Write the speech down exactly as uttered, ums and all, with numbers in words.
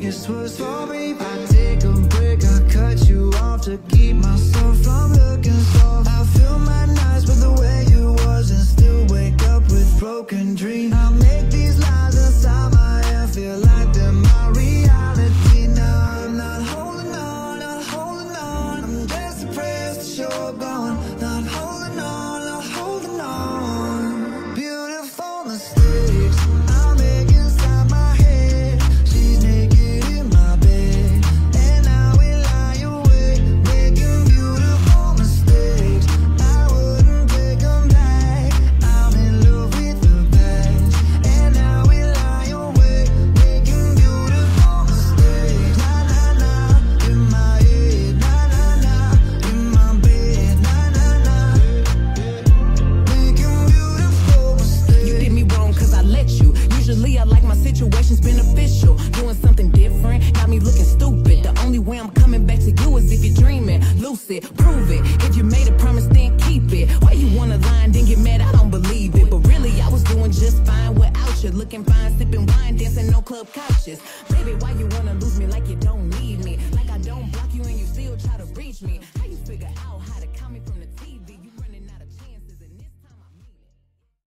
biggest was for me. I take a break, I cut you off to keep myself from looking soft. I fill my nights with the way you was and still wake up with broken dreams. I make these lies inside my head feel like they're my reality. Now I'm not holding on, not holding on. I'm just depressed, you're gone. Not holding on, not holding on. Beautiful mistakes I make inside my head. She's naked in my bed, and now we lie awake, making beautiful mistakes. I wouldn't take them back. I'm in love with the past, and now we lie awake, making beautiful mistakes. Na na na, in my head, na na na, in my bed, na na na, making beautiful mistakes. You did me wrong cause I let you. Usually I like my situations beneficial. Doing something different got me looking stupid. The only way I'm coming back to you is if you're dreaming. Lucid, prove it. If you made a promise, then keep it. Why you wanna lie and then get mad? I don't believe it. But really, I was doing just fine without you. Looking fine, sipping wine, dancing on club couches. Baby, why you wanna lose me like you don't need me? Like I don't block you and you still